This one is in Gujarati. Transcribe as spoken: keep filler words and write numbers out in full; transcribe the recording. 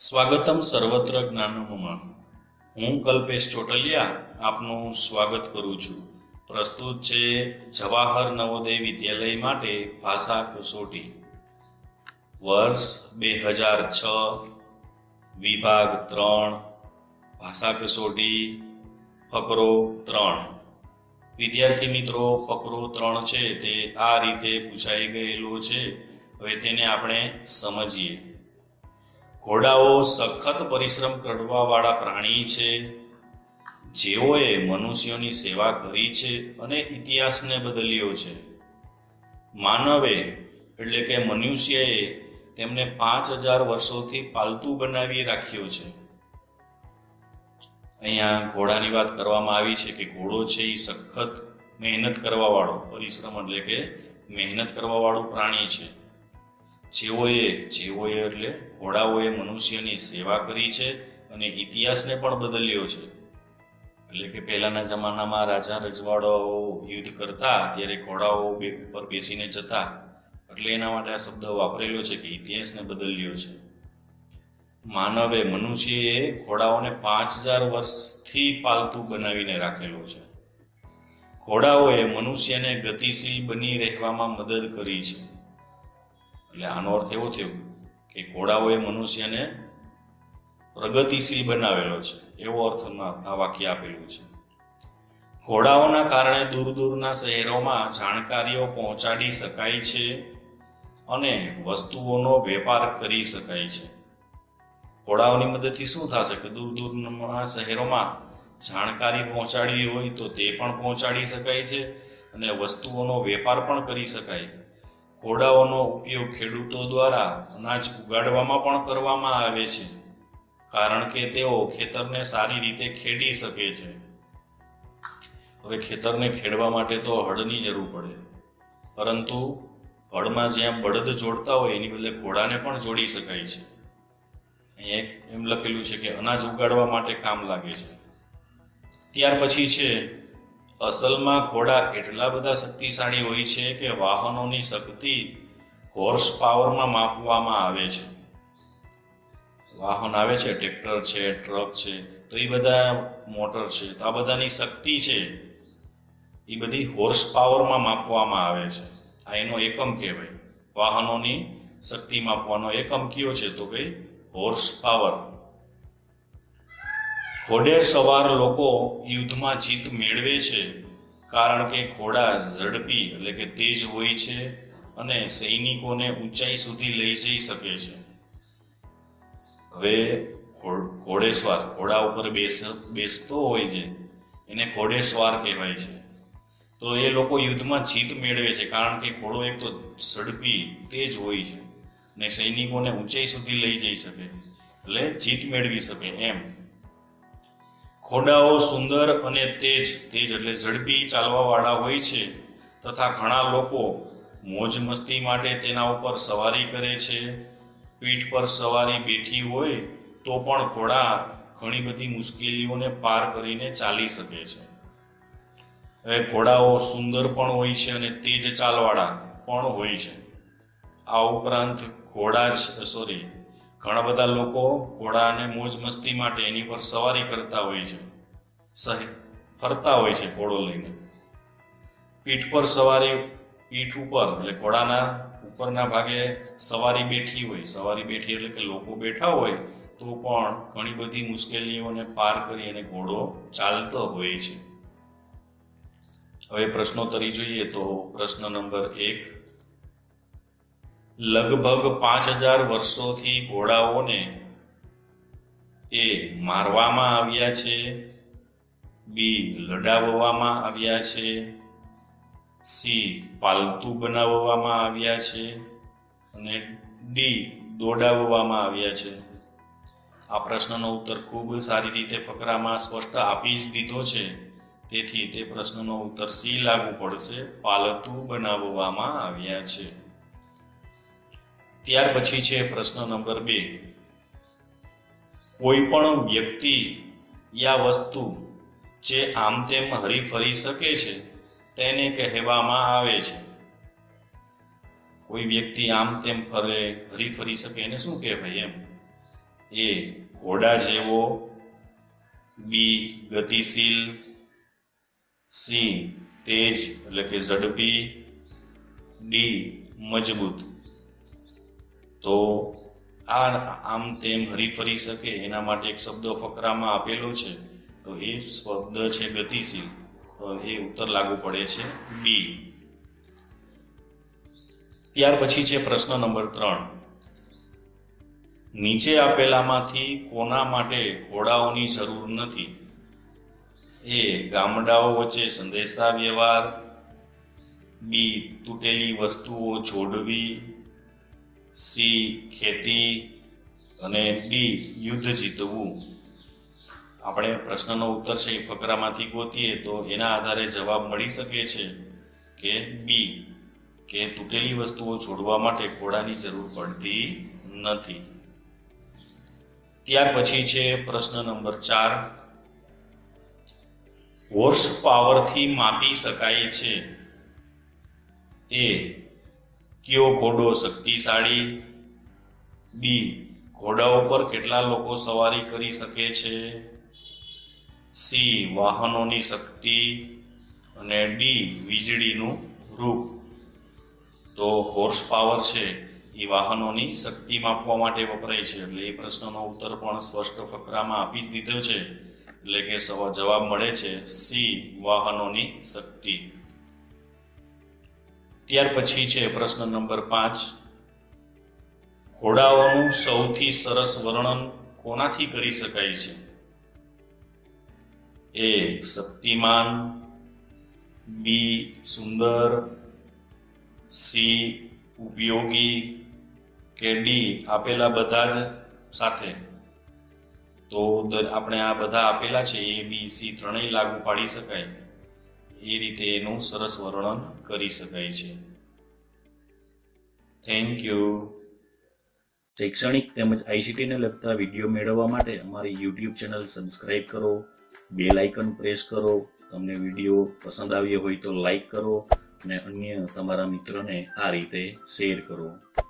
સ્વાગતમ સર્વત્ર જ્ઞાનમમાં। હું કલ્પેશ ચોટલિયા આપનું સ્વાગત કરું છું। પ્રસ્તુત છે જવાહર નવોદય વિદ્યાલય માટે ભાષા કસોટી વર્ષ બે હજાર છ વિભાગ ત્રણ ભાષા કસોટી ફકરો ત્રણ। વિદ્યાર્થી મિત્રો, ફકરો ત્રણ છે તે આ રીતે પૂછાઈ ગયેલો છે। હવે તેને આપણે સમજીએ। ઘોડાઓ સખત પરિશ્રમ કરવાવાળા પ્રાણી છે, જેઓએ મનુષ્યોની સેવા કરી છે અને ઇતિહાસને બદલ્યો છે। માનવે એટલે કે મનુષ્યએ તેમને પાંચ હજાર વર્ષોથી પાલતુ બનાવી રાખ્યો છે। અહીંયા ઘોડાની વાત કરવામાં આવી છે કે ઘોડો છે એ સખત મહેનત કરવાવાળો, પરિશ્રમ એટલે કે મહેનત કરવાવાળું પ્રાણી છે। જેઓએ જેઓએ એટલે ઘોડાઓએ મનુષ્યની સેવા કરી છે અને ઇતિહાસને પણ બદલ્યો છે। એટલે કે પહેલાના જમાનામાં રાજા રજવાડાઓ યુદ્ધ કરતા ત્યારે ઘોડાઓ ઉપર બેસીને જતા, એટલે એના માટે આ શબ્દ વાપરેલો છે કે ઇતિહાસને બદલ્યો છે। માનવે મનુષ્યએ ઘોડાઓને પાંચ હજાર વર્ષથી પાલતુ બનાવીને રાખેલો છે। ઘોડાઓએ મનુષ્યને ગતિશીલ બની રહેવામાં મદદ કરી છે। એટલે આનો અર્થ એવો થયો કે ઘોડાઓએ મનુષ્યને પ્રગતિશીલ બનાવેલો છે, એવો અર્થમાં આ વાક્ય આપેલું છે। ઘોડાઓના કારણે દૂર દૂરના શહેરોમાં જાણકારીઓ પહોંચાડી શકાય છે અને વસ્તુઓનો વેપાર કરી શકાય છે। ઘોડાઓની મદદથી શું થશે કે દૂર દૂરના શહેરોમાં જાણકારી પહોંચાડવી હોય તો તે પણ પહોંચાડી શકાય છે અને વસ્તુઓનો વેપાર પણ કરી શકાય। ઘોડાઓનો ઉપયોગ ખેડૂતો દ્વારા અનાજ ઉગાડવામાં પણ કરવામાં આવે છે, કારણ કે તેઓ ખેતરને સારી રીતે ખેડી શકે છે। હવે ખેતરને ખેડવા માટે તો હળની જરૂર પડે, પરંતુ હળમાં જ્યાં બળદ જોડતા હોય એની બદલે ઘોડાને પણ જોડી શકાય છે। અહીંયા એમ લખેલું છે કે અનાજ ઉગાડવા માટે કામ લાગે છે। ત્યાર પછી છે અસલમાં ઘોડા એટલા બધા શક્તિશાળી હોય છે કે વાહનોની શક્તિ હોર્સ પાવરમાં માપવામાં આવે છે। વાહન આવે છે, ટ્રેક્ટર છે, ટ્રક છે, તો એ બધા મોટર છે, તો આ બધાની શક્તિ છે એ બધી હોર્સ પાવરમાં માપવામાં આવે છે। આ એનો એકમ કહેવાય। વાહનોની શક્તિ માપવાનો એકમ કયો છે તો ભાઈ હોર્સ પાવર। ઘોડે સવાર લોકો યુદ્ધમાં જીત મેળવે છે કારણ કે ઘોડા ઝડપી એટલે કે તેજ હોય છે અને સૈનિકોને ઊંચાઈ સુધી લઈ જઈ શકે છે। હવે ઘોડેસવાર ઘોડા ઉપર બેસ બેસતો હોય છે એને ઘોડેસવાર કહેવાય છે। તો એ લોકો યુદ્ધમાં જીત મેળવે છે કારણ કે ઘોડો એક તો ઝડપી તેજ હોય છે અને સૈનિકોને ઊંચાઈ સુધી લઈ જઈ શકે, એટલે જીત મેળવી શકે એમ। ઘોડાઓ સુંદર અને તેજ તેજ એટલે ઝડપી ચાલવા વાળા હોય છે તથા ઘણા લોકો મોજ મસ્તી માટે તેના ઉપર સવારી કરે છે। પીઠ પર સવારી બેઠી હોય તો પણ ઘોડા ઘણી બધી મુશ્કેલીઓને પાર કરીને ચાલી શકે છે। હવે ઘોડાઓ સુંદર પણ હોય છે અને તેજ ચાલવાળા પણ હોય છે। આ ઉપરાંત ઘોડા જ સોરી ઘણા બધા લોકો ઘોડાને મોજ મસ્તી માટે એની પર સવારી કરતા હોય છે, સહી ફરતા હોય છે ઘોડો લઈને। પીઠ પર સવારી પીઠ ઉપર એટલે ઘોડાના ઉપરના ભાગે સવારી બેઠી હોય, સવારી બેઠી એટલે કે લોકો બેઠા હોય તો પણ ઘણી બધી મુશ્કેલીઓને પાર કરી અને ઘોડો ચાલતો હોય છે। હવે પ્રશ્નોત્તરી જોઈએ તો પ્રશ્ન નંબર એક, લગભગ પાંચ હજાર વર્ષોથી ઘોડાઓને એ મારવામાં આવ્યા છે, બી લડાવવામાં આવ્યા છે, સી પાલતુ બનાવવામાં આવ્યા છે અને ડી દોડાવવામાં આવ્યા છે। આ પ્રશ્નનો ઉત્તર ખૂબ સારી રીતે ફકરામાં સ્પષ્ટ આપી જ દીધો છે, તેથી તે પ્રશ્નનો ઉત્તર સી લાગુ પડશે, પાલતુ બનાવવામાં આવ્યા છે। ત્યાર પછી છે પ્રશ્ન નંબર બે, કોઈ પણ વ્યક્તિ યા વસ્તુ જે આમ તેમ હરી ફરી શકે છે તેને કહેવામાં આવે છે। કોઈ વ્યક્તિ આમ તેમ ફરે હરી ફરી શકે એને શું કહેવાય એમ એ ઘોડા જેવો, બી ગતિશીલ, સી તેજ એટલે કે ઝડપી, ડી મજબૂત. તો આ આમ તેમ હરીફરી શકે એના માટે એક શબ્દ ફકરામાં આપેલો છે, તો એ શબ્દ છે ગતિશીલ, તો એ ઉત્તર લાગુ પડે છે બી. ત્યાર પછી છે પ્રશ્ન નંબર ત્રણ. નીચે આપેલામાંથી કોના માટે ઘોડાઓની જરૂર નથી? એ ગામડાઓ વચ્ચે સંદેશા વ્યવહાર, બી તૂટેલી વસ્તુઓ જોડવી, સી ખેતી અને ડી યુદ્ધ જીતવું. આપણે પ્રશ્નનો ઉત્તર છે એ ફકરામાંથી ગોતીએ તો એના આધારે જવાબ મળી શકે છે કે બી કે તૂટેલી વસ્તુઓ જોડવા માટે ઘોડાની જરૂર પડતી નથી. ત્યાર પછી છે પ્રશ્ન નંબર ચાર. હોર્સ પાવરથી માપી શકાય છે. એ કયો ઘોડો શક્તિશાળી, બી ઘોડાઓ પર કેટલા લોકો સવારી કરી શકે છે, સી વાહનોની શક્તિ અને ડી વીજળીનું રૂપ. તો હોર્સ પાવર છે એ વાહનોની શક્તિ માપવા માટે વપરાય છે, એટલે એ પ્રશ્નનો ઉત્તર પણ સ્પષ્ટ ફકરામાં આપી જ દીધો છે, એટલે કે જવાબ મળે છે સી વાહનોની શક્તિ. ત્યાર પછી છે પ્રશ્ન નંબર પાંચ. ઘોડાઓનું સૌથી સરસ વર્ણન કોનાથી કરી શકાય છે? એ શક્તિમાન, બી સુંદર, સી ઉપયોગી કે ડી આપેલા બધા જ સાથે. તો આપણે આ બધા આપેલા છે એ બી સી ત્રણેય લાગુ પાડી શકાય એ રીતે એનું સરસ વર્ણન કરી શકાય છે. Thank you. શૈક્ષણિક તેમજ આઈસીટી ને લગતા વિડીયો મેળવવા માટે અમારી યુટ્યુબ ચેનલ સબસ્ક્રાઇબ કરો, બેલ આઇકન પ્રેસ કરો. તમને વિડીયો પસંદ આવ્યો હોય તો લાઈક કરો અને અન્ય તમારા મિત્રોને આ રીતે શેર કરો.